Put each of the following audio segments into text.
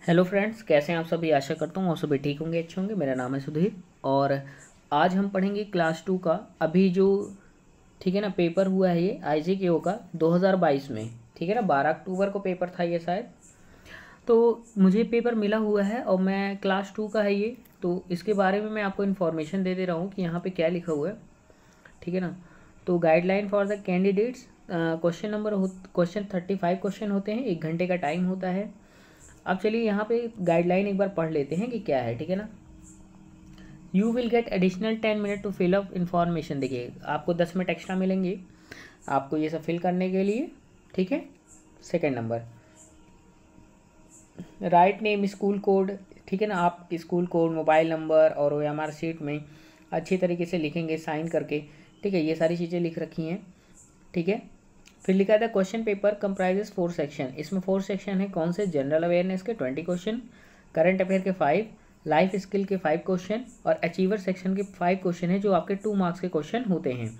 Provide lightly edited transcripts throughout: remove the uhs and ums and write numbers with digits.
Hello friends, कैसे हैं आप सभी। आशा करता हूँ आप सभी ठीक होंगे, अच्छे होंगे। मेरा नाम है सुधीर और आज हम पढ़ेंगे क्लास 2 का अभी जो ठीक है ना पेपर हुआ है ये IGKO का 2022 में। ठीक है ना, 12 अक्टूबर को पेपर था ये शायद। तो मुझे पेपर मिला हुआ है और मैं क्लास 2 का है ये, तो इसके बारे में मैं आपको इन्फॉर्मेशन दे रहा हूँ कि यहाँ पे क्या लिखा हुआ है। ठीक है ना, तो guideline for the candidates, question 35 question होते हैं, 1 घंटे का टाइम होता है। अब चलिए यहाँ पे गाइडलाइन एक बार पढ़ लेते हैं कि क्या है। ठीक है ना, you will get additional 10 minute to fill up information. देखिए आपको 10 मिनट एक्स्ट्रा मिलेंगे आपको ये सब फिल करने के लिए। ठीक है, second number, write name school code. ठीक है ना, आप स्कूल कोड, मोबाइल नंबर और OMR शीट में अच्छी तरीके से लिखेंगे साइन करके। ठीक है, ये सारी चीज़ें लिख रखी हैं। ठीक है, फिर लिखा था क्वेश्चन पेपर कंप्राइजेस 4 सेक्शन। इसमें 4 सेक्शन है। कौन से? जनरल अवेयरनेस के 20 क्वेश्चन, करंट अफेयर के 5, लाइफ स्किल के 5 क्वेश्चन और अचीवर सेक्शन के 5 क्वेश्चन है जो आपके 2 मार्क्स के क्वेश्चन होते हैं।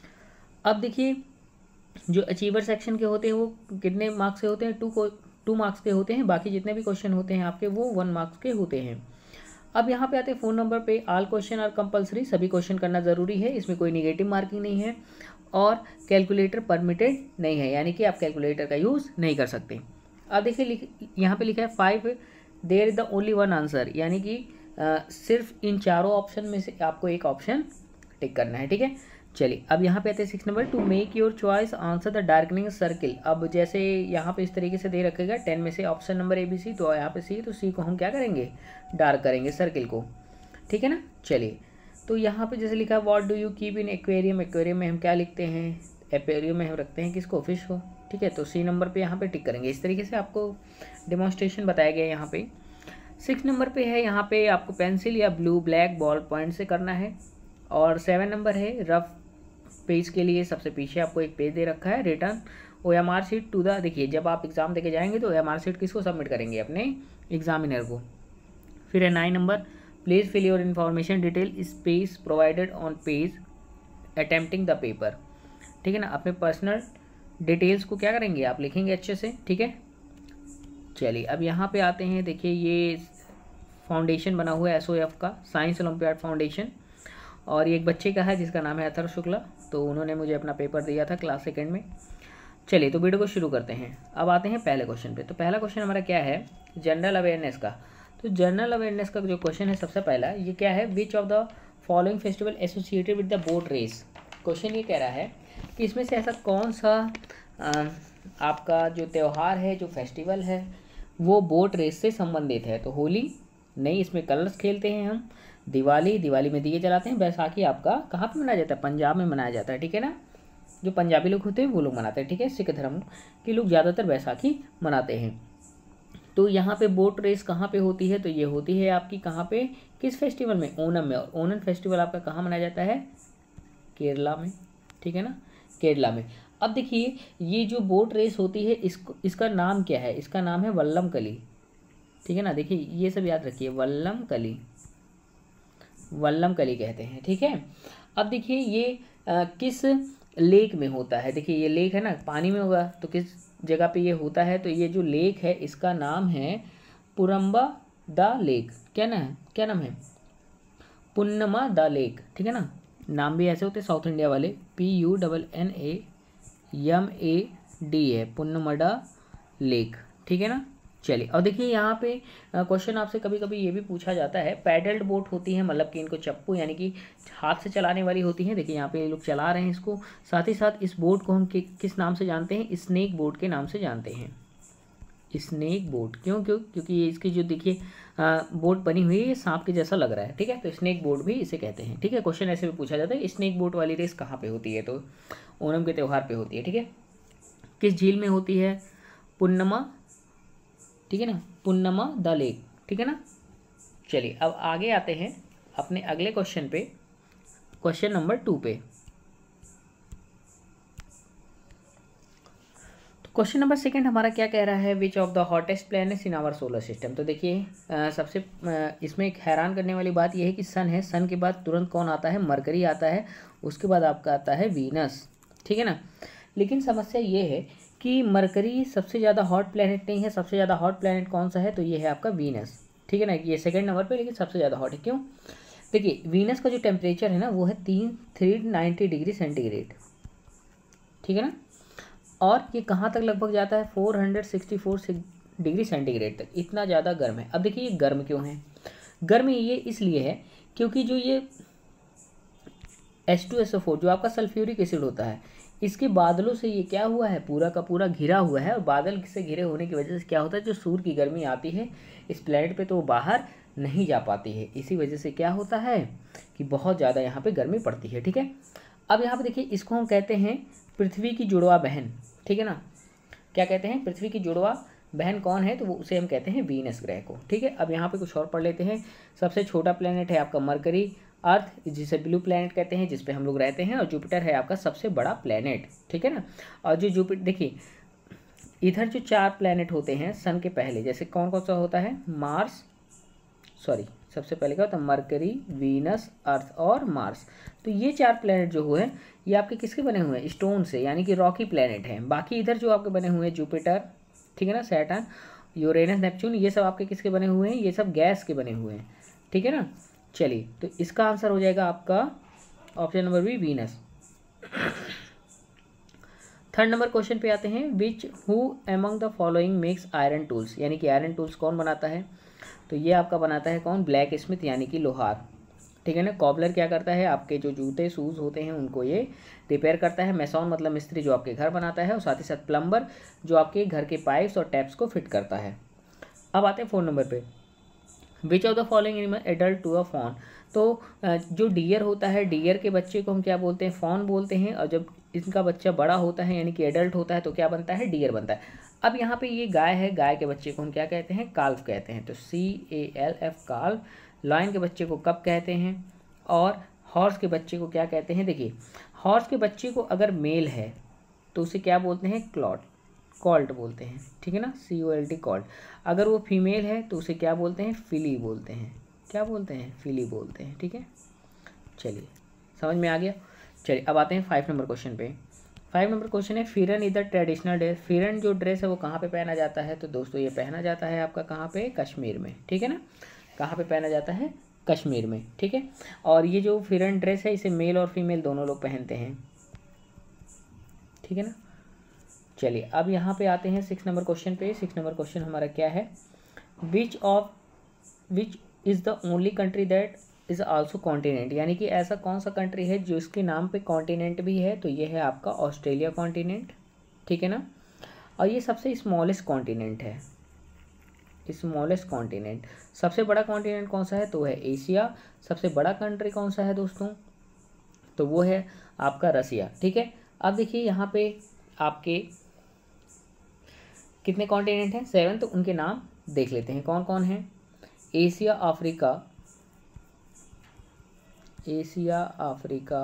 अब देखिए जो अचीवर सेक्शन के होते हैं वो कितने मार्क्स के होते हैं? 2 मार्क्स के होते हैं। बाकी जितने भी क्वेश्चन होते हैं आपके वो 1 मार्क्स के होते हैं। अब यहाँ पे आते हैं फ़ोन नंबर पे। ऑल क्वेश्चन आर कंपलसरी, सभी क्वेश्चन करना ज़रूरी है, इसमें कोई निगेटिव मार्किंग नहीं है और कैलकुलेटर परमिटेड नहीं है, यानी कि आप कैलकुलेटर का यूज़ नहीं कर सकते। अब देखिए यहाँ पे लिखा है 5 there is the only one answer, यानी कि सिर्फ इन चारों ऑप्शन में से आपको एक ऑप्शन टिक करना है। ठीक है, चलिए अब यहाँ पे आते हैं 6 number, to make your choice answer the darkening circle. अब जैसे यहाँ पे इस तरीके से दे रखेगा 10 में से ऑप्शन नंबर ABC, तो यहाँ पे C, तो C को हम क्या करेंगे? डार्क करेंगे सर्किल को। ठीक है ना, चलिए तो यहाँ पे जैसे लिखा what do you keep in aquarium. Aquarium में हम क्या लिखते हैं? एक्वेरियम में हम रखते हैं किसको? फिश को। ठीक है, तो C नंबर पे यहाँ पे टिक करेंगे। इस तरीके से आपको डेमोन्स्ट्रेशन बताया गया है यहाँ पे। 6 नंबर पे है, यहाँ पे आपको पेंसिल या ब्लू ब्लैक बॉल पॉइंट से करना है। और 7 नंबर है रफ पेज के लिए, सबसे पीछे आपको एक पेज दे रखा है, return OMR sheet to the. देखिए जब आप एग्जाम देके जाएंगे तो OMR शीट किसको सबमिट करेंगे? अपने एग्जामिनर को। फिर है 9 number, please fill your information detail space provided on page attempting the paper. ठीक है ना, अपने पर्सनल डिटेल्स को क्या करेंगे? आप लिखेंगे अच्छे से। ठीक है, चलिए अब यहाँ पे आते हैं। देखिए ये फाउंडेशन बना हुआ है SOF का, साइंस ओलंपियाड फाउंडेशन, और ये एक बच्चे का है जिसका नाम है अथर्व शुक्ला। तो उन्होंने मुझे अपना पेपर दिया था क्लास 2 में। चलिए तो वीडियो को शुरू करते हैं। अब आते हैं पहले क्वेश्चन पे। तो पहला क्वेश्चन हमारा क्या है? जनरल अवेयरनेस का। तो जनरल अवेयरनेस का जो क्वेश्चन है सबसे पहला ये क्या है? Which of the following festival associated with the boat race. Question ये कह रहा है कि इसमें से ऐसा कौन सा आपका जो त्यौहार है, जो फेस्टिवल है, वो बोट रेस से संबंधित है। तो होली नहीं, इसमें कलर्स खेलते हैं हम। दिवाली में दिए जलाते हैं। बैसाखी आपका कहाँ पे मनाया जाता है? पंजाब में मनाया जाता है। ठीक है ना, जो पंजाबी लोग होते हैं वो लोग मनाते हैं। ठीक है, सिख धर्म के लोग ज़्यादातर बैसाखी मनाते हैं। तो यहाँ पे बोट रेस कहाँ पे होती है? तो ये होती है आपकी कहाँ पे? किस फेस्टिवल में? ओणम में। और ओणम फेस्टिवल आपका कहाँ मनाया जाता है? केरला में। ठीक है ना, केरला में। अब देखिए ये जो बोट रेस होती है इसका नाम क्या है? इसका नाम है वल्लम कली। ठीक है ना, देखिए ये सब याद रखिए, वल्लम कली कहते हैं। ठीक है, अब देखिए ये किस लेक में होता है? देखिए ये लेक है ना, पानी में होगा, तो किस जगह पे ये होता है? तो ये जो लेक है इसका नाम है पुरम्बा द लेक। क्या नाम है? Punnamada lake. ठीक है ना, नाम भी ऐसे होते हैं साउथ इंडिया वाले, PUNNAMAD है, पुन्नमडा लेक। ठीक है ना, चलिए और देखिए यहाँ पे क्वेश्चन आपसे कभी कभी ये भी पूछा जाता है, पैडल्ड बोट होती है, मतलब कि इनको चप्पू यानी कि हाथ से चलाने वाली होती है। देखिए यहाँ पे ये लोग चला रहे हैं इसको। साथ ही साथ इस बोट को हम किस नाम से जानते हैं? स्नेक बोट के नाम से जानते हैं। स्नेक बोट क्योंकि ये इसकी जो देखिए बोट बनी हुई है ये सांप के जैसा लग रहा है। ठीक है, तो स्नेक बोट भी इसे कहते हैं। ठीक है, क्वेश्चन ऐसे भी पूछा जाता है स्नेक बोट वाली रेस कहाँ पे होती है? तो ओणम के त्यौहार पे होती है। ठीक है, किस झील में होती है? पुन्नमा। ठीक है ना, पुन्नमा द लेक। ठीक है ना, चलिए अब आगे आते हैं अपने अगले क्वेश्चन पे, क्वेश्चन नंबर 2 पे। तो क्वेश्चन नंबर 2 हमारा क्या कह रहा है? Which of the hottest planets in our solar system. तो देखिए सबसे इसमें एक हैरान करने वाली बात यह है कि सन है, सन के बाद तुरंत कौन आता है? मरकरी आता है, उसके बाद आपका आता है वीनस। ठीक है ना, लेकिन समस्या ये है कि मरकरी सबसे ज़्यादा हॉट प्लैनेट नहीं है। सबसे ज़्यादा हॉट प्लैनेट कौन सा है, तो ये है आपका वीनस, ठीक है ना। ये सेकंड नंबर पे, लेकिन सबसे ज़्यादा हॉट है। क्यों? देखिए वीनस का जो टेम्परेचर है ना वो है 390 डिग्री सेंटीग्रेड, ठीक है ना। और ये कहाँ तक लगभग जाता है, 464 डिग्री सेंटीग्रेड तक, इतना ज़्यादा गर्म है। अब देखिए ये गर्म क्यों है, गर्म ये इसलिए है क्योंकि जो ये H2SO4 जो आपका सल्फ्यूरिक एसिड होता है, इसके बादलों से ये क्या हुआ है, पूरा का पूरा घिरा हुआ है। और बादल से घिरे होने की वजह से क्या होता है, जो सूर्य की गर्मी आती है इस प्लेनेट पे तो वो बाहर नहीं जा पाती है। इसी वजह से क्या होता है कि बहुत ज़्यादा यहाँ पे गर्मी पड़ती है, ठीक है। अब यहाँ पे देखिए इसको हम कहते हैं पृथ्वी की जुड़वा बहन, ठीक है ना। क्या कहते हैं, पृथ्वी की जुड़वा बहन कौन है, तो वो उसे हम कहते हैं वीनस ग्रह को, ठीक है। अब यहाँ पे कुछ और पढ़ लेते हैं। सबसे छोटा प्लेनेट है आपका मरकरी, अर्थ जिसे ब्लू प्लेनेट कहते हैं, जिसपे हम लोग रहते हैं, और जुपिटर है आपका सबसे बड़ा प्लेनेट, ठीक है ना। और जो जुपिटर देखिए इधर जो 4 प्लेनेट होते हैं सन के पहले, जैसे कौन कौन सा होता है, मार्स, सॉरी सबसे पहले क्या होता है, मरकरी, वीनस, अर्थ और मार्स। तो ये 4 प्लेनेट जो हुए ये आपके किसके बने हुए हैं, स्टोन से, यानी कि रॉकी प्लेनेट हैं। बाकी इधर जो आपके बने हुए हैं जुपिटर, ठीक है ना, सैटर्न, यूरेनस, नेपच्यून, ये सब आपके किसके बने हुए हैं, ये सब गैस के बने हुए हैं, ठीक है ना। चलिए तो इसका आंसर हो जाएगा आपका option number B, Venus. Third number question पे आते हैं, which who among the following makes iron tools, यानी कि आयरन टूल्स कौन बनाता है, तो ये आपका बनाता है कौन, ब्लैक स्मिथ, यानी कि लोहार, ठीक है ना। कॉबलर क्या करता है, आपके जो जूते शूज़ होते हैं उनको ये रिपेयर करता है। मैसॉन मतलब मिस्त्री जो आपके घर बनाता है, और साथ ही साथ प्लम्बर जो आपके घर के पाइप्स और टैप्स को फिट करता है। अब आते हैं 4 नंबर पे, which of the following animal adult to a fawn, तो जो डियर होता है, डियर के बच्चे को हम क्या बोलते हैं, फॉन बोलते हैं। और जब इनका बच्चा बड़ा होता है यानी कि एडल्ट होता है तो क्या बनता है, डियर बनता है। अब यहाँ पे ये गाय है, गाय के बच्चे को हम क्या कहते हैं, काल्फ कहते हैं, तो CALF काल्फ। लॉयन के बच्चे को कब कहते हैं, और हॉर्स के बच्चे को क्या कहते हैं। देखिए हॉर्स के बच्चे को अगर मेल है तो उसे क्या बोलते हैं, कॉल्ट बोलते हैं, ठीक है ना, COLT कॉल्ट। अगर वो फीमेल है तो उसे क्या बोलते हैं, फिली बोलते हैं, क्या बोलते हैं, फिली बोलते हैं, ठीक है। चलिए समझ में आ गया। चलिए अब आते हैं 5 नंबर क्वेश्चन पे। 5 नंबर क्वेश्चन है, फिरन इधर ट्रेडिशनल ड्रेस, फिरन जो ड्रेस है वो कहाँ पे पहना जाता है, तो दोस्तों ये पहना जाता है आपका कहाँ पे, कश्मीर में, ठीक है ना। कहाँ पे पहना जाता है, कश्मीर में, ठीक है। और ये जो फिरन ड्रेस है इसे मेल और फीमेल दोनों लोग पहनते हैं, ठीक है ना। चलिए अब यहाँ पे आते हैं 6 नंबर क्वेश्चन पे। 6 नंबर क्वेश्चन हमारा क्या है, which is the only country that is also continent, यानी कि ऐसा कौन सा कंट्री है जो इसके नाम पे कॉन्टिनेंट भी है, तो ये है आपका ऑस्ट्रेलिया कॉन्टिनेंट, ठीक है ना। और ये सबसे स्मॉलेस्ट कॉन्टिनेंट है, स्मॉलेस्ट कॉन्टिनेंट। सबसे बड़ा कॉन्टिनेंट कौन सा है, तो है एशिया। सबसे बड़ा कंट्री कौन सा है दोस्तों, तो वो है आपका रसिया, ठीक है। अब देखिए यहाँ पे आपके कितने कॉन्टिनेंट हैं, 7, तो उनके नाम देख लेते हैं कौन कौन हैं। Asia, Africa,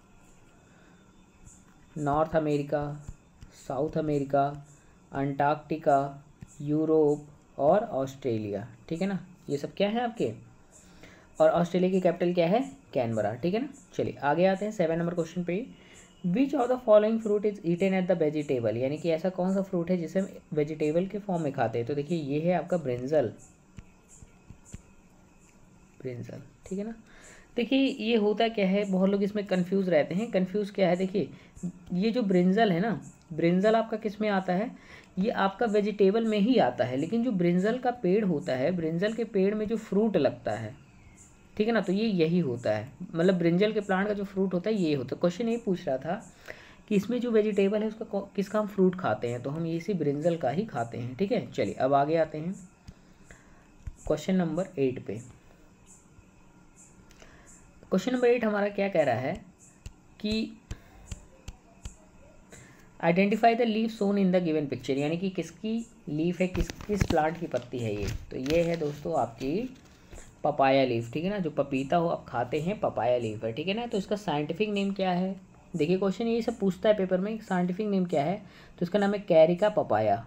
North America, South America, Antarctica, Europe और ऑस्ट्रेलिया, ठीक है ना। ये सब क्या है आपके, और ऑस्ट्रेलिया की कैपिटल क्या है, कैनबरा, ठीक है ना। चलिए आगे आते हैं 7 नंबर क्वेश्चन पे। Which of the following fruit is eaten at the vegetable, यानी कि ऐसा कौन सा फ्रूट है जिसे हम वेजिटेबल के फॉर्म में खाते हैं, तो देखिए ये है आपका ब्रिंजल, ठीक है ना। देखिए ये होता क्या है, बहुत लोग इसमें कंफ्यूज रहते हैं। कंफ्यूज क्या है, देखिए ये जो ब्रिंजल है ना, ब्रिंजल आपका किस में आता है, ये आपका वेजिटेबल में ही आता है। लेकिन जो ब्रिंजल का पेड़ होता है, ब्रिंजल के पेड़ में जो फ्रूट लगता है, ठीक है ना, तो ये यही होता है, मतलब ब्रिंजल के प्लांट का जो फ्रूट होता है ये होता है। क्वेश्चन ये पूछ रहा था कि इसमें जो वेजिटेबल है उसका किसका हम फ्रूट खाते हैं, तो हम इसी ब्रिंजल का ही खाते हैं, ठीक है। चलिए अब आगे आते हैं क्वेश्चन नंबर 8 पे। क्वेश्चन नंबर 8 हमारा क्या कह रहा है कि identify the leaf shown in the given picture, यानी कि किसकी लीफ है, किस प्लांट की पत्ती है ये, तो ये है दोस्तों आपकी पपाया लीफ, ठीक है ना। जो पपीता हो आप खाते हैं, पपाया लीफ है, ठीक है ना। तो इसका साइंटिफिक नेम क्या है, देखिए क्वेश्चन ये सब पूछता है पेपर में, साइंटिफिक नेम क्या है, तो इसका नाम है कैरिका पपाया,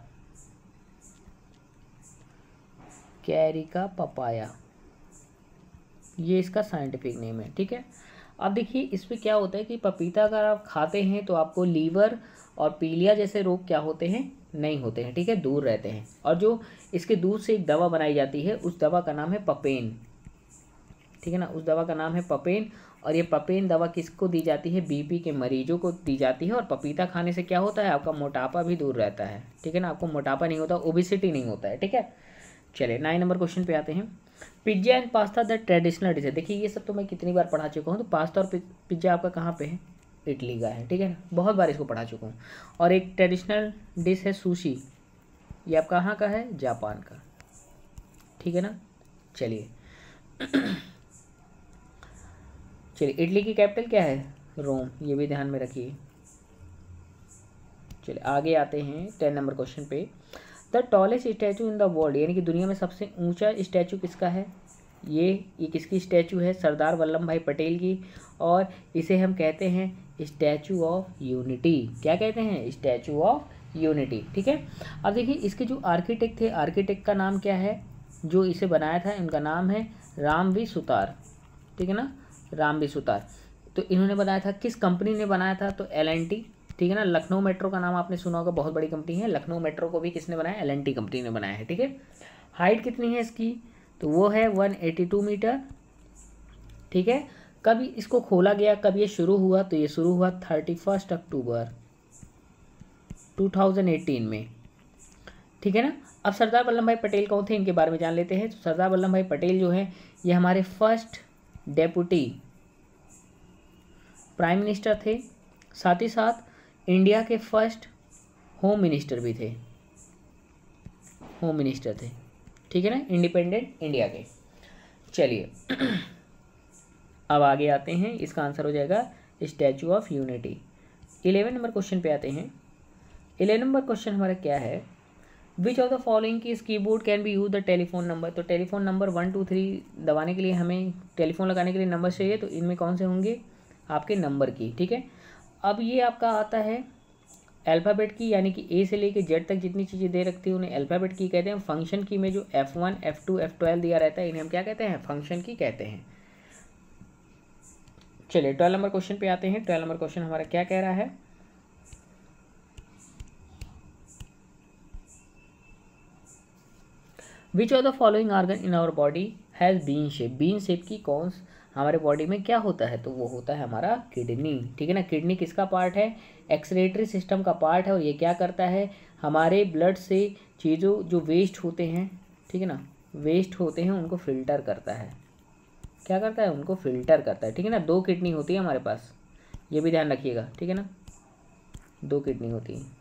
कैरिका पपाया, ये इसका साइंटिफिक नेम है, ठीक है। अब देखिए इस पर क्या होता है कि पपीता अगर आप खाते हैं तो आपको लीवर और पीलिया जैसे रोग क्या होते हैं, नहीं होते हैं, ठीक है, दूर रहते हैं। और जो इसके दूध से एक दवा बनाई जाती है उस दवा का नाम है पपेन, ठीक है ना, उस दवा का नाम है पपेन। और ये पपेन दवा किसको दी जाती है, बीपी के मरीजों को दी जाती है। और पपीता खाने से क्या होता है, आपका मोटापा भी दूर रहता है, ठीक है ना, आपको मोटापा नहीं होता, ओबेसिटी नहीं होता है, ठीक है। चलिए 9 नंबर क्वेश्चन पे आते हैं। Pizza and pasta the traditional dish है। देखिए ये सब तो मैं कितनी बार पढ़ा चुका हूँ। तो पास्ता और पिज्जा आपका कहाँ पे है, इटली का है, ठीक है ना, बहुत बार इसको पढ़ा चुका हूँ। और एक ट्रेडिशनल डिश है सुशी, ये आपका कहाँ का है, जापान का, ठीक है ना। चलिए इटली की कैपिटल क्या है, रोम, ये भी ध्यान में रखिए। चलिए आगे आते हैं 10 नंबर क्वेश्चन पे। The tallest statue in the world, यानी कि दुनिया में सबसे ऊंचा स्टैचू किसका है, ये किसकी स्टैचू है, सरदार वल्लभ भाई पटेल की। और इसे हम कहते हैं स्टैचू ऑफ यूनिटी। क्या कहते हैं, स्टैचू ऑफ यूनिटी, ठीक है। अब देखिए इसके जो आर्किटेक्ट थे, आर्किटेक्ट का नाम क्या है, जो इसे बनाया था इनका नाम है रामवी सुतार, ठीक है ना, रामवी सुतार। तो इन्होंने बनाया था, किस कंपनी ने बनाया था, तो L&T, ठीक है ना। लखनऊ मेट्रो का नाम आपने सुना होगा, बहुत बड़ी कंपनी है। लखनऊ मेट्रो को भी किसने बनाया, L&T कंपनी ने बनाया है, ठीक है। हाइट कितनी है इसकी, तो वो है 182 मीटर, ठीक है। कब इसको खोला गया, कब ये शुरू हुआ, तो ये शुरू हुआ 31 अक्टूबर 2018 में, ठीक है ना। अब सरदार वल्लभ भाई पटेल कौन थे, इनके बारे में जान लेते हैं। तो सरदार वल्लभ भाई पटेल जो है ये हमारे फर्स्ट डेप्यूटी प्राइम मिनिस्टर थे, साथ ही साथ इंडिया के फर्स्ट होम मिनिस्टर भी थे, होम मिनिस्टर थे, ठीक है ना, इंडिपेंडेंट इंडिया के। चलिए अब आगे आते हैं, इसका आंसर हो जाएगा Statue of Unity. 11 number question पे आते हैं। 11 नंबर क्वेश्चन हमारा क्या है, which of the following key keyboard can be use the telephone number. तो टेलीफोन नंबर 1 2 3 दबाने के लिए हमें टेलीफोन लगाने के लिए नंबर चाहिए, तो इनमें कौन से होंगे, आपके नंबर की, ठीक है। अब ये आपका आता है अल्फ़ाबेट की, यानी कि ए से लेके जेड तक जितनी चीज़ें दे रखती हैं उन्हें अल्फ़ाबेट की कहते हैं। फंक्शन की में जो F1 F2 F12 दिया रहता है इन्हें हम क्या कहते हैं, फंक्शन की कहते हैं। चलिए 12 नंबर क्वेश्चन पे आते हैं। 12 नंबर क्वेश्चन हमारा क्या कह रहा है, which of the following organ in our body has bean shape. Bean shape की कौन हमारे बॉडी में क्या होता है, तो वो होता है हमारा किडनी, ठीक है ना। किडनी किसका पार्ट है, एक्सक्रीटरी सिस्टम का पार्ट है। और ये क्या करता है, हमारे ब्लड से चीज़ों जो वेस्ट होते हैं, ठीक है ना, वेस्ट होते हैं उनको फिल्टर करता है। क्या करता है, उनको फिल्टर करता है, ठीक है ना। 2 किडनी होती है हमारे पास, ये भी ध्यान रखिएगा, ठीक है ना, 2 किडनी होती है,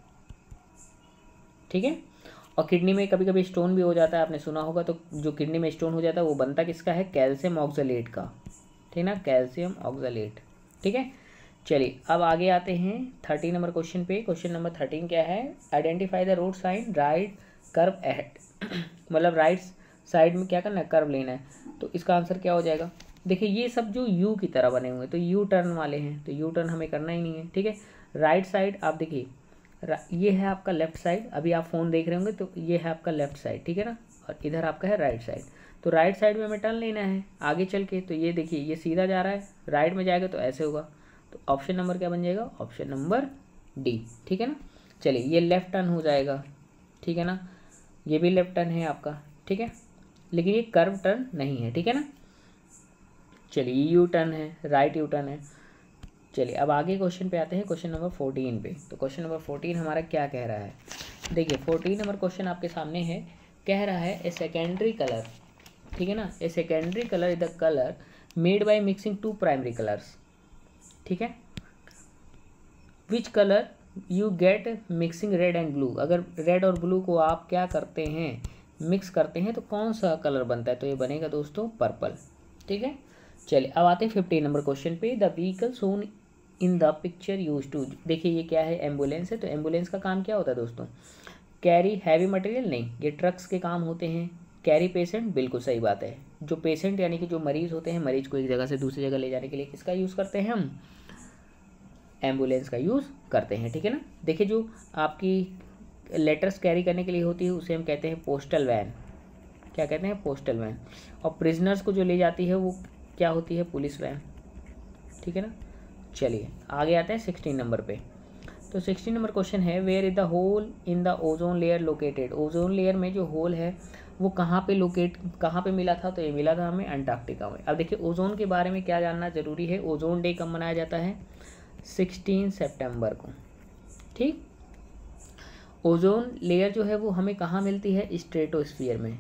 ठीक है। और किडनी में कभी कभी स्टोन भी हो जाता है, आपने सुना होगा। तो जो किडनी में स्टोन हो जाता है वो बनता किसका है, कैल्शियम ऑक्सलेट का, ठीक है ना, कैल्शियम ऑक्सलेट, ठीक है। चलिए अब आगे आते हैं 13 नंबर क्वेश्चन पे। क्वेश्चन नंबर 13 क्या है, identify the road sign right curve ahead. मतलब राइट साइड में क्या करना है, कर्व लेना है। तो इसका आंसर क्या हो जाएगा, देखिए ये सब जो यू की तरह बने हुए हैं तो यू टर्न वाले हैं, तो यू टर्न हमें करना ही नहीं है, ठीक है। राइट साइड आप देखिए, ये है आपका लेफ्ट साइड, अभी आप फ़ोन देख रहे होंगे तो ये है आपका लेफ्ट साइड, ठीक है ना, और इधर आपका है राइट साइड। तो राइट साइड में हमें टर्न लेना है आगे चल के। तो ये देखिए ये सीधा जा रहा है, राइट में जाएगा तो ऐसे होगा। तो ऑप्शन नंबर क्या बन जाएगा, ऑप्शन नंबर डी, ठीक है ना। चलिए ये लेफ्ट टर्न हो जाएगा, ठीक है ना, ये भी लेफ्ट टर्न है आपका, ठीक है, लेकिन ये कर्व टर्न नहीं है, ठीक है ना। चलिए ये यू टर्न है, राइट यू टर्न है। चलिए अब आगे क्वेश्चन पे आते हैं, क्वेश्चन नंबर 14 पे। तो क्वेश्चन नंबर 14 हमारा क्या कह रहा है, देखिए 14 नंबर क्वेश्चन आपके सामने है, कह रहा है ए सेकेंडरी कलर, ठीक है ना, a secondary colour is the colour made by mixing 2 primary colours, ठीक है। Which colour you get mixing red and blue. अगर रेड और ब्लू को आप क्या करते हैं, मिक्स करते हैं तो कौन सा कलर बनता है, तो ये बनेगा दोस्तों पर्पल, ठीक है। चलिए अब आते हैं 15 नंबर क्वेश्चन पे। The vehicle shown in the picture use to. देखिए ये क्या है, एम्बुलेंस है। तो एम्बुलेंस का काम क्या होता है दोस्तों, कैरी हैवी मटेरियल, नहीं, ये ट्रक्स के काम होते हैं। कैरी पेशेंट, बिल्कुल सही बात है, जो पेशेंट यानी कि जो मरीज़ होते हैं, मरीज को एक जगह से दूसरी जगह ले जाने के लिए किसका यूज़ करते हैं हम, एम्बुलेंस का यूज़ करते हैं, ठीक है ना। देखिए जो आपकी लेटर्स कैरी करने के लिए होती है उसे हम कहते हैं पोस्टल वैन, क्या कहते हैं, पोस्टल वैन। और प्रिजनर्स को जो ले जाती है वो क्या होती है, पुलिस वैन, ठीक है ना। चलिए आगे आते हैं 16 नंबर पे। तो 16 नंबर क्वेश्चन है, where is the hole in the ozone layer located. Ozone layer में जो होल है वो कहाँ पे मिला था, तो ये मिला था हमें अंटार्कटिका में। अब देखिए ओजोन के बारे में क्या जानना जरूरी है। ओजोन डे कब मनाया जाता है, 16 सितंबर को, ठीक। ओजोन लेयर जो है वो हमें कहाँ मिलती है, स्ट्रेटोस्फीयर में,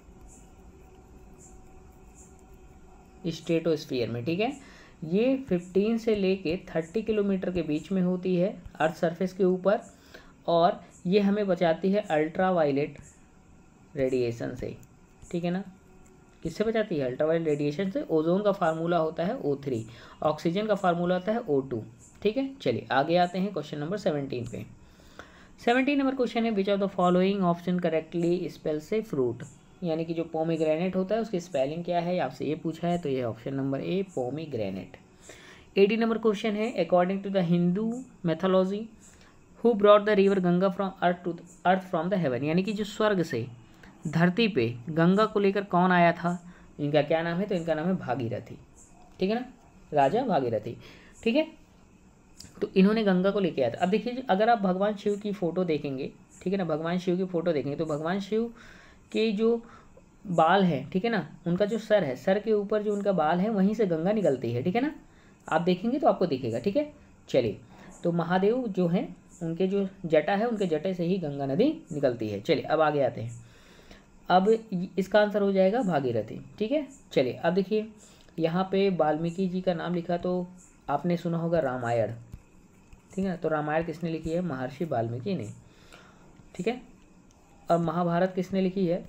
स्ट्रेटोस्फीयर में, ठीक है। ये 15 से लेके 30 किलोमीटर के बीच में होती है अर्थ सरफेस के ऊपर, और ये हमें बचाती है अल्ट्रा वायलेट रेडिएशन से, ठीक है ना। किससे बचाती है, अल्ट्रा वायलेट रेडिएशन से। ओजोन का फार्मूला होता है O3, ऑक्सीजन का फार्मूला होता है O2, ठीक है। चलिए आगे आते हैं क्वेश्चन नंबर 17 पे। 17 नंबर क्वेश्चन है, which of the following option correctly spell से फ्रूट, यानी कि जो पोमीग्रेनेट होता है उसकी स्पेलिंग क्या है, आपसे ये पूछा है, तो ये option number A pomegranate. 18 number question है, according to the Hindu mythology who brought the river Ganga from earth from the heaven, यानी कि जो स्वर्ग से धरती पे गंगा को लेकर कौन आया था, इनका क्या नाम है, तो इनका नाम है भागीरथी, ठीक है ना, राजा भागीरथी, ठीक है। तो इन्होंने गंगा को लेके आया था। अब देखिए अगर आप भगवान शिव की फ़ोटो देखेंगे, ठीक है ना, भगवान शिव की फ़ोटो देखेंगे तो भगवान शिव के जो बाल है, ठीक है ना, उनका जो सर है, सर के ऊपर जो उनका बाल है वहीं से गंगा निकलती है, ठीक है ना, आप देखेंगे तो आपको दिखेगा, ठीक है। चलिए तो महादेव जो हैं उनके जो जटा है, उनके जटे से ही गंगा नदी निकलती है। चलिए अब आगे आते हैं। अब इसका आंसर हो जाएगा भागीरथी, ठीक है। चलिए अब देखिए यहाँ पे वाल्मीकि जी का नाम लिखा, तो आपने सुना होगा रामायण, ठीक है ना। तो रामायण किसने लिखी है, महर्षि वाल्मीकि ने, ठीक है। और महाभारत किसने लिखी है,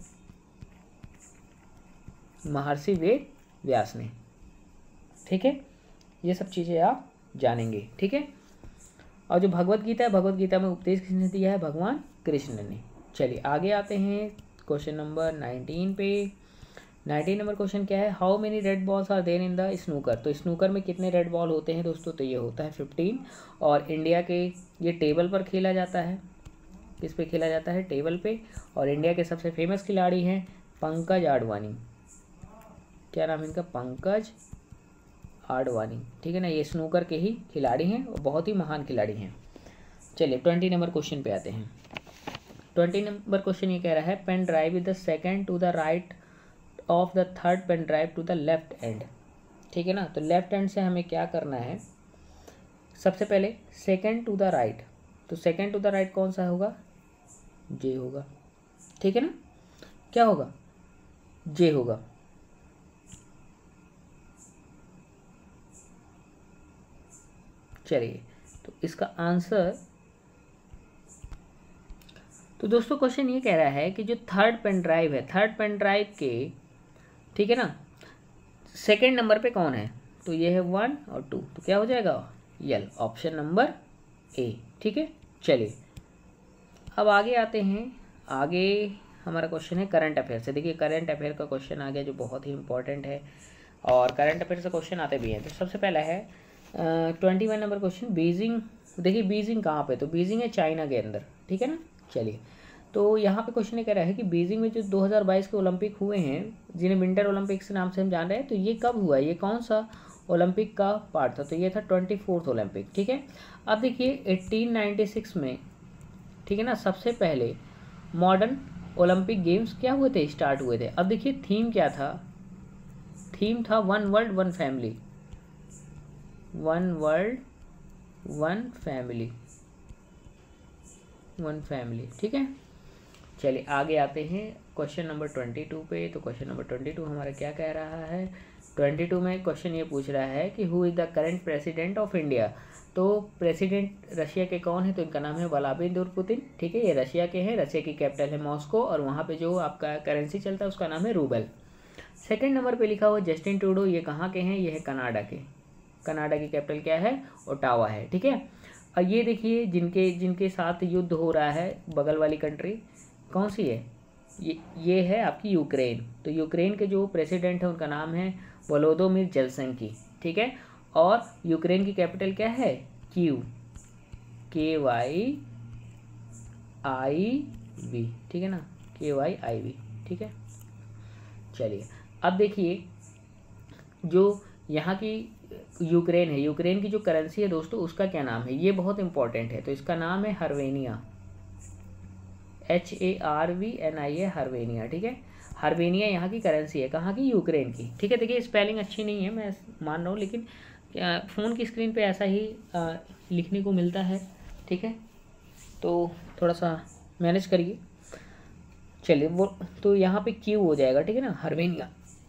महर्षि वेद व्यास ने, ठीक है। ये सब चीज़ें आप जानेंगे, ठीक है। और जो भगवत गीता है, भगवत गीता में उपदेश किसने दिया है, भगवान कृष्ण ने। चलिए आगे आते हैं क्वेश्चन नंबर 19 पे। 19 नंबर क्वेश्चन क्या है, how many red balls are there in the snooker. तो स्नूकर में कितने रेड बॉल होते हैं दोस्तों, तो ये होता है 15। और इंडिया के ये टेबल पर खेला जाता है, किस पे खेला जाता है, टेबल पे। और इंडिया के सबसे फेमस खिलाड़ी हैं पंकज आडवाणी, क्या नाम है इनका, पंकज आडवाणी, ठीक है ना। ये स्नूकर के ही खिलाड़ी हैं और बहुत ही महान खिलाड़ी हैं। चलिए 20 नंबर क्वेश्चन पे आते हैं। 20 नंबर क्वेश्चन ये कह रहा है, pen drive is the second to the right of the third pen drive to the left end, ठीक है ना। तो लेफ्ट एंड से हमें क्या करना है, सबसे पहले सेकेंड टू द राइट, तो सेकेंड टू द राइट कौन सा होगा, जे होगा, ठीक है ना। क्या होगा, जे होगा। चलिए तो इसका आंसर, तो दोस्तों क्वेश्चन ये कह रहा है कि जो थर्ड पेन ड्राइव है, थर्ड पेन ड्राइव के, ठीक है ना, सेकेंड नंबर पे कौन है, तो ये है 1 और 2, तो क्या हो जाएगा, यल, ऑप्शन नंबर ए, ठीक है। चलिए अब आगे आते हैं। आगे हमारा क्वेश्चन है करंट अफेयर से। देखिए करंट अफेयर का क्वेश्चन आ गया जो बहुत ही इंपॉर्टेंट है, और करंट अफेयर से क्वेश्चन आते भी हैं। तो सबसे पहला है 21 नंबर क्वेश्चन, बीजिंग। देखिए बीजिंग कहाँ पे, तो बीजिंग है चाइना के अंदर, ठीक है ना। चलिए तो यहाँ पे क्वेश्चन ये कह रहा है कि बीजिंग में जो 2022 के ओलंपिक हुए हैं, जिन्हें विंटर ओलंपिक्स के नाम से हम जान रहे हैं, तो ये कब हुआ, ये कौन सा ओलंपिक का पार्ट था, तो ये था 24th ओलंपिक, ठीक है। अब देखिए 1896 में, ठीक है ना, सबसे पहले मॉडर्न ओलंपिक गेम्स क्या हुए थे, स्टार्ट हुए थे। अब देखिए थीम क्या था, थीम था one world one family, one world one family, one family, ठीक है। चलिए आगे आते हैं क्वेश्चन नंबर 22 पे। तो क्वेश्चन नंबर 22 हमारा क्या कह रहा है, 22 में क्वेश्चन ये पूछ रहा है कि who is the current president of India. तो प्रेसिडेंट रशिया के कौन है, तो इनका नाम है व्लादिमीर पुतिन, ठीक है। ये रशिया के हैं, रशिया की कैपिटल है मॉस्को, और वहाँ पे जो आपका करेंसी चलता है उसका नाम है रूबल। सेकंड नंबर पे लिखा हुआ जस्टिन ट्रूडो, ये कहाँ के हैं, ये है कनाडा के, कनाडा की कैपिटल क्या है, ओटावा है, ठीक है। और ये देखिए जिनके साथ युद्ध हो रहा है, बगल वाली कंट्री कौन सी है, ये है आपकी यूक्रेन। तो यूक्रेन के जो प्रेसिडेंट है उनका नाम है वोलोदोमिर जेलेंस्की, ठीक है। और यूक्रेन की कैपिटल क्या है, कीव, KYIV, ठीक है ना, KYIV, ठीक है। चलिए अब देखिए जो यहाँ की यूक्रेन है, यूक्रेन की जो करेंसी है दोस्तों उसका क्या नाम है, ये बहुत इंपॉर्टेंट है। तो इसका नाम है हर्वेनिया, HARVNIA, हर्वेनिया। ठीक है, हर्वेनिया यहाँ की करेंसी है, कहाँ की, यूक्रेन की। ठीक है, देखिए स्पेलिंग अच्छी नहीं है मैं मान रहा हूँ, लेकिन फ़ोन की स्क्रीन पे ऐसा ही लिखने को मिलता है। ठीक है, तो थोड़ा सा मैनेज करिए। चलिए वो तो यहाँ पे क्यू हो जाएगा, ठीक है ना, हर्वेनिया।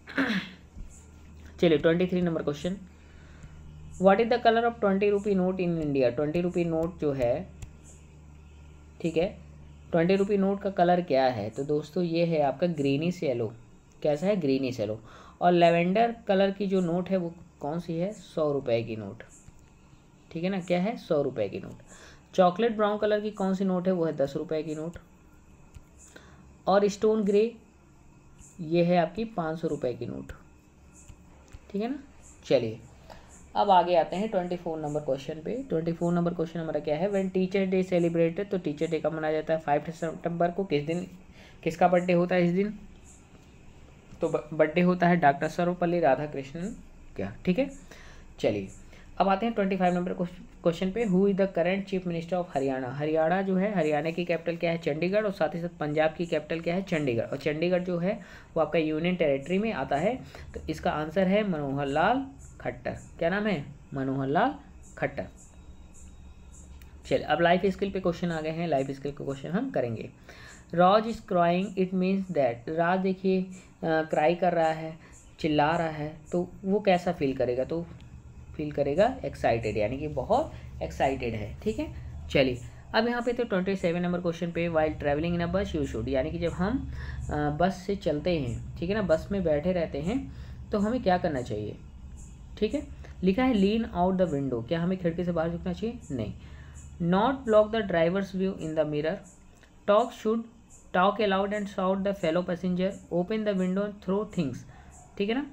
चलिए 23 number question, what is the colour of 20 rupee note in India. 20 rupee note जो है, ठीक है, 20 रुपी नोट का कलर क्या है। तो दोस्तों ये है आपका ग्रीनिश येलो। कैसा है, ग्रीनिश येलो। और लेवेंडर कलर की जो नोट है वो कौन सी है, 100 रुपये की नोट। ठीक है ना, क्या है, 100 रुपये की नोट। चॉकलेट ब्राउन कलर की कौन सी नोट है, वो है 10 रुपये की नोट। और स्टोन ग्रे ये है आपकी 500 रुपये की नोट। ठीक है ना। चलिए अब आगे आते हैं 24 नंबर क्वेश्चन पे। 24 नंबर क्वेश्चन हमारा क्या है, व्हेन टीचर डे सेलिब्रेटेड। तो टीचर डे कब मनाया जाता है, 5 सितंबर को। किस दिन किसका बर्थडे होता है इस दिन, तो बर्थडे होता है डॉक्टर सर्वपल्ली राधाकृष्णन क्या। ठीक है, चलिए अब आते हैं 25 नंबर क्वेश्चन पे, who is the current chief minister of Haryana. Haryana जो है, हरियाणा की कैपिटल क्या है, चंडीगढ़। और साथ ही साथ पंजाब की कैपिटल क्या है, चंडीगढ़। और चंडीगढ़ जो है वो आपका यूनियन टेरिटरी में आता है। तो इसका आंसर है मनोहर लाल खट्टर। क्या नाम है, मनोहर लाल खट्टर। चलिए अब लाइफ स्किल पे क्वेश्चन आ गए हैं, लाइफ स्किल के क्वेश्चन हम करेंगे। Raj is crying, it means that. Raj देखिए क्राई कर रहा है, चिल्ला रहा है, तो वो कैसा फील करेगा, तो फील करेगा एक्साइटेड, यानी कि बहुत एक्साइटेड है। ठीक है, चलिए अब यहाँ पे तो 27 नंबर क्वेश्चन पे, while travelling in a bus you should. यानी कि जब हम बस से चलते हैं, ठीक है ना, बस में बैठे रहते हैं, तो हमें क्या करना चाहिए। ठीक है, लिखा है लीन आउट द विंडो। क्या हमें खिड़की से बाहर झुकना चाहिए, नहीं। Not block the driver's view in the mirror. Talk should talk aloud and shout the fellow passenger. Open the window and throw things. ठीक है ना,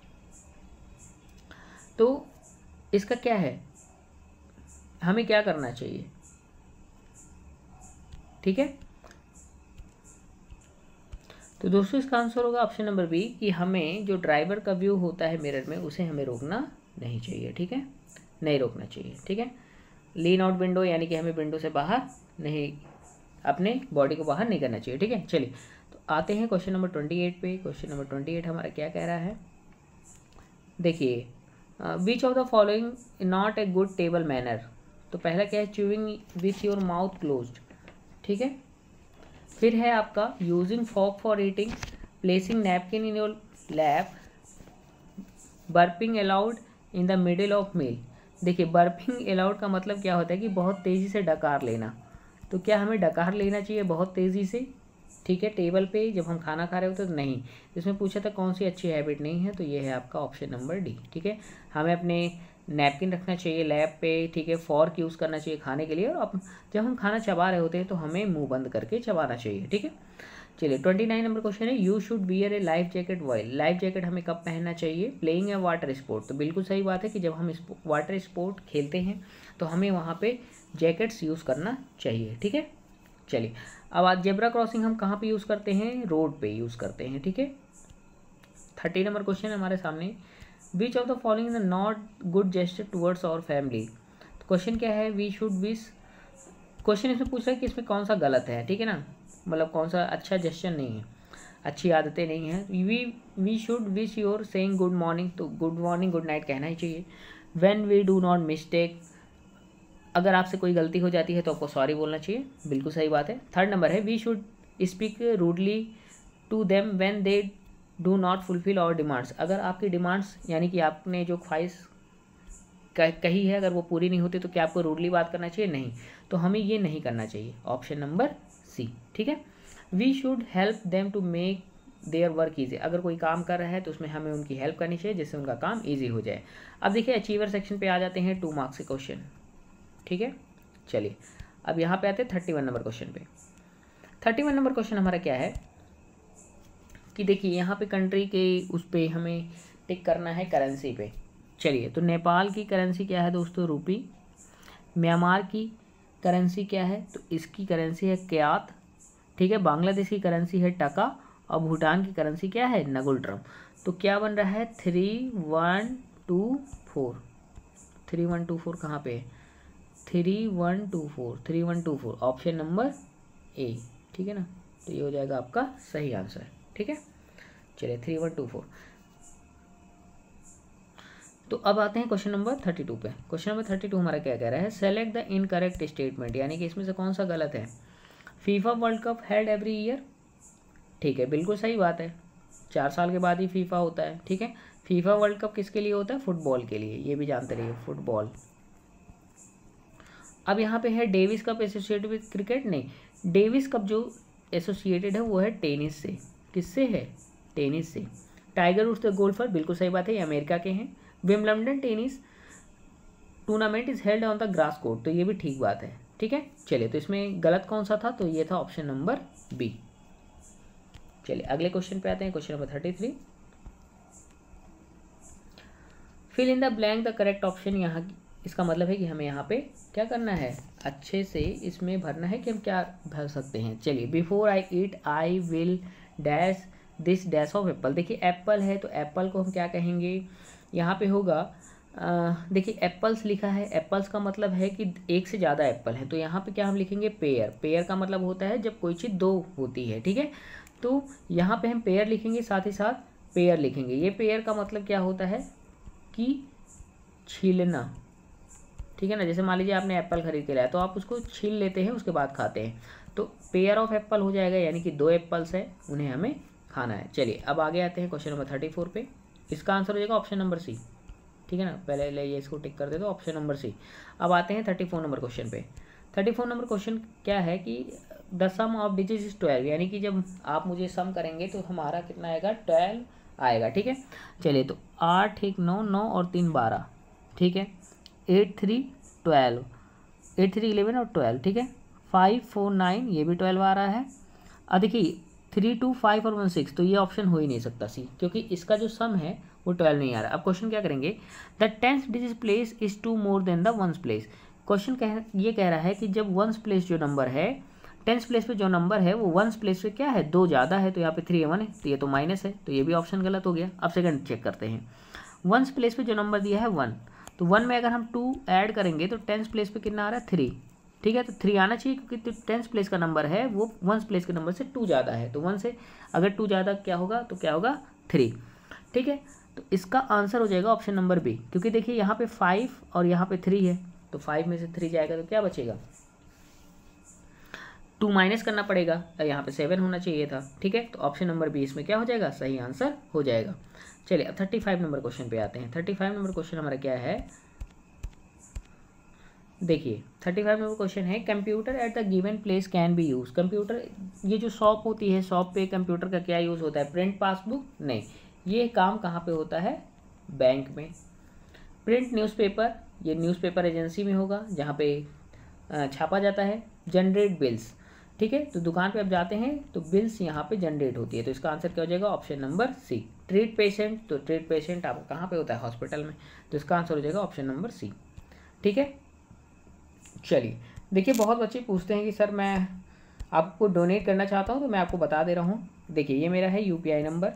तो इसका क्या है, हमें क्या करना चाहिए। ठीक है, तो दोस्तों इसका आंसर होगा ऑप्शन नंबर बी, कि हमें जो ड्राइवर का व्यू होता है मिरर में उसे हमें रोकना नहीं चाहिए। ठीक है, नहीं रोकना चाहिए। ठीक है, लीन आउट विंडो यानी कि हमें विंडो से बाहर नहीं, अपने बॉडी को बाहर नहीं करना चाहिए। ठीक है, चलिए तो आते हैं क्वेश्चन नंबर 28 पे। क्वेश्चन नंबर 28 हमारा क्या कह रहा है, देखिए which of the following not a good table manner. तो पहला क्या है, chewing with your mouth closed. ठीक है, फिर है आपका using fork for eating, placing napkin in your lap, burping allowed in the middle of meal. देखिए बर्पिंग अलाउड का मतलब क्या होता है कि बहुत तेज़ी से डकार लेना। तो क्या हमें डकार लेना चाहिए बहुत तेज़ी से, ठीक है, टेबल पे जब हम खाना खा रहे होते तो नहीं। इसमें पूछा था कौन सी अच्छी हैबिट नहीं है, तो ये है आपका ऑप्शन नंबर डी। ठीक है, हमें अपने नैपकिन रखना चाहिए लैप पे, ठीक है, फॉर्क यूज़ करना चाहिए खाने के लिए, और जब हम खाना चबा रहे होते हैं तो हमें मुंह बंद करके चबाना चाहिए। ठीक है, चलिए 29 नंबर क्वेश्चन है, you should wear a life jacket while. Life jacket हमें कब पहनना चाहिए, प्लेइंग ए वाटर स्पोर्ट। तो बिल्कुल सही बात है कि जब हम वाटर स्पोर्ट खेलते हैं तो हमें वहाँ पे जैकेट्स यूज़ करना चाहिए। ठीक है, चलिए अब आज जेब्रा क्रॉसिंग हम कहाँ पे यूज़ करते हैं, रोड पे यूज़ करते हैं। ठीक है, 30 नंबर क्वेश्चन है हमारे सामने, which of the following is not good gesture towards our family. तो क्वेश्चन क्या है, वी शुड विश। क्वेश्चन इसमें पूछ रहा है कि इसमें कौन सा गलत है, ठीक है ना, मतलब कौन सा अच्छा जेस्चर नहीं है, अच्छी आदतें नहीं है। We should wish your saying good morning. तो गुड मॉर्निंग गुड नाइट कहना ही चाहिए। When we do not mistake, अगर आपसे कोई गलती हो जाती है तो आपको सॉरी बोलना चाहिए, बिल्कुल सही बात है। 3rd नंबर है, we should speak rudely to them when they do not fulfil our demands. अगर आपकी डिमांड्स यानी कि आपने जो ख्वाहिश कही है अगर वो पूरी नहीं होती तो क्या आपको रूडली बात करना चाहिए, नहीं। तो हमें ये नहीं करना चाहिए, ऑप्शन नंबर सी। ठीक है, we should help them to make their work easy. अगर कोई काम कर रहा है तो उसमें हमें उनकी हेल्प करनी चाहिए जिससे उनका काम ईजी हो जाए। अब देखिए अचीवर सेक्शन पे आ जाते हैं 2 मार्क्स के क्वेश्चन। ठीक है, चलिए अब यहाँ पे आते हैं 31 नंबर क्वेश्चन पे। 31 नंबर क्वेश्चन हमारा क्या है कि देखिए यहाँ पे कंट्री के उस पर हमें टिक करना है करेंसी पे। चलिए तो नेपाल की करेंसी क्या है दोस्तों, रूपी। म्यांमार की करेंसी क्या है, तो इसकी करेंसी है क्यात। ठीक है, बांग्लादेश की करेंसी है टका और भूटान की करेंसी क्या है, नगुल ट्रम। तो क्या बन रहा है 3, 1, 3124 3124 कहाँ पे है? 3124 ऑप्शन नंबर ए, ठीक है ना। तो ये हो जाएगा आपका सही आंसर, ठीक है। चलिए 3124। तो अब आते हैं क्वेश्चन नंबर 32 पे। क्वेश्चन नंबर 32 हमारा क्या कह रहा है? सेलेक्ट द इनकरेक्ट स्टेटमेंट, यानी कि इसमें से कौन सा गलत है। FIFA world cup held every year, ठीक है, बिल्कुल सही बात है, 4 साल के बाद ही फीफा होता है, ठीक है। फीफा वर्ल्ड कप किसके लिए होता है? फुटबॉल के लिए, ये भी जानते रहिए, फुटबॉल। अब यहाँ पे है Davis cup associated with cricket, नहीं, डेविस कप जो एसोसिएटेड है वो है टेनिस से। किससे है? टेनिस से। टाइगर वुड्स द गोल्फर, बिल्कुल सही बात है, ये अमेरिका के हैं। Wimbledon tennis tournament is held on the grass court, तो ये भी ठीक बात है, ठीक है। चलिए, तो इसमें गलत कौन सा था? तो ये था ऑप्शन नंबर बी। चलिए अगले क्वेश्चन पे आते हैं, question number 33। Fill in the blank the correct option. यहाँ इसका मतलब है कि हमें यहाँ पे क्या करना है, अच्छे से इसमें भरना है कि हम क्या भर सकते हैं। चलिए, before I eat I will dash this dash of apple. देखिए एप्पल है तो एप्पल को हम क्या कहेंगे, यहाँ पे होगा देखिए एप्पल्स लिखा है, एप्पल्स का मतलब है कि एक से ज़्यादा एप्पल है, तो यहाँ पे क्या हम लिखेंगे, पेयर। पेयर का मतलब होता है जब कोई चीज़ दो होती है, ठीक है। तो यहाँ पे हम पेयर लिखेंगे, साथ ही साथ पेयर लिखेंगे। ये पेयर का मतलब क्या होता है कि छीलना, ठीक है ना। जैसे मान लीजिए आपने एप्पल खरीद के लाया तो आप उसको छील लेते हैं, उसके बाद खाते हैं, तो पेयर ऑफ एप्पल हो जाएगा, यानी कि 2 एप्पल्स है, उन्हें हमें खाना है। चलिए अब आगे आते हैं क्वेश्चन नंबर 34 पे। इसका आंसर हो जाएगा ऑप्शन नंबर सी, ठीक है ना। पहले ले ये इसको टिक कर दे, तो ऑप्शन नंबर सी। अब आते हैं 34 नंबर क्वेश्चन पे। 34 नंबर क्वेश्चन क्या है कि the sum of digits is 12, यानी कि जब आप मुझे सम करेंगे तो हमारा कितना आएगा, 12 आएगा, ठीक है। चलिए, तो 8 1 9 9 और 3 12, ठीक है। 8 3 12, 8 3 11 और 12, ठीक है। 5 4 9, ये भी 12 आ रहा है। अब देखिए 3 2 5 और 1 6, तो ये ऑप्शन हो ही नहीं सकता सी, क्योंकि इसका जो सम है वो 12 नहीं आ रहा। अब क्वेश्चन क्या करेंगे, the 10th digit place is 2 more than the 1st place. Question ये कह रहा है कि जब 1st प्लेस जो नंबर है, 10th प्लेस पे जो नंबर है वो 1st प्लेस पे क्या है, 2 ज़्यादा है, तो यहाँ पे 3 1 है, तो ये तो माइनस है, तो ये भी ऑप्शन गलत हो गया। अब सेकंड चेक करते हैं, 1st प्लेस पे जो नंबर दिया है 1, तो 1 में अगर हम 2 ऐड करेंगे तो 10th प्लेस पे कितना आ रहा है, 3, ठीक है। तो 3 आना चाहिए, क्योंकि 10th प्लेस का नंबर है वो 1st प्लेस के नंबर से 2 ज़्यादा है, तो 1 से अगर 2 ज़्यादा क्या होगा, तो क्या होगा, 3, ठीक है। तो इसका आंसर हो जाएगा ऑप्शन नंबर बी, क्योंकि देखिए यहाँ पे 5 और यहाँ पे 3 है, तो 5 में से 3 जाएगा तो क्या बचेगा, 2 माइनस करना पड़ेगा, यहाँ पे 7 होना चाहिए था, ठीक है। तो ऑप्शन नंबर बी इसमें क्या हो जाएगा, सही आंसर हो जाएगा। चलिए अब 35 नंबर क्वेश्चन पे आते हैं। 35 नंबर क्वेश्चन हमारा क्या है, देखिए 35 नंबर क्वेश्चन है, computer at the given place can be use. Computer, ये जो शॉप होती है, शॉप पे कंप्यूटर का क्या यूज़ होता है, प्रिंट पासबुक, नहीं, ये काम कहाँ पे होता है, बैंक में। प्रिंट न्यूज़पेपर, ये न्यूज़पेपर एजेंसी में होगा, जहाँ पे छापा जाता है। जनरेट बिल्स, ठीक है, तो दुकान पे आप जाते हैं तो बिल्स यहाँ पे जनरेट होती है, तो इसका आंसर क्या हो जाएगा, option number C. Treat patient, तो ट्रीट पेशेंट आपको कहाँ पे होता है, हॉस्पिटल में, तो इसका आंसर हो जाएगा ऑप्शन नंबर सी, ठीक है। चलिए देखिए, बहुत बच्चे पूछते हैं कि सर मैं आपको डोनेट करना चाहता हूँ, तो मैं आपको बता दे रहा हूँ। देखिए ये मेरा है UPI नंबर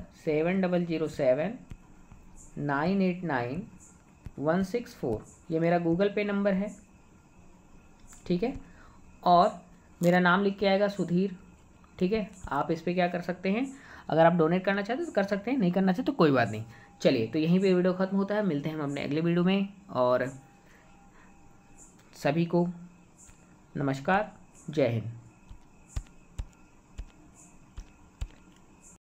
7007989164, ये मेरा गूगल पे नंबर है, ठीक है। और मेरा नाम लिख के आएगा सुधीर, ठीक है। आप इस पर क्या कर सकते हैं, अगर आप डोनेट करना चाहते तो कर सकते हैं, नहीं करना चाहते तो कोई बात नहीं। चलिए, तो यहीं पे वीडियो खत्म होता है, मिलते हैं हम अपने अगले वीडियो में, और सभी को नमस्कार, जय हिंद।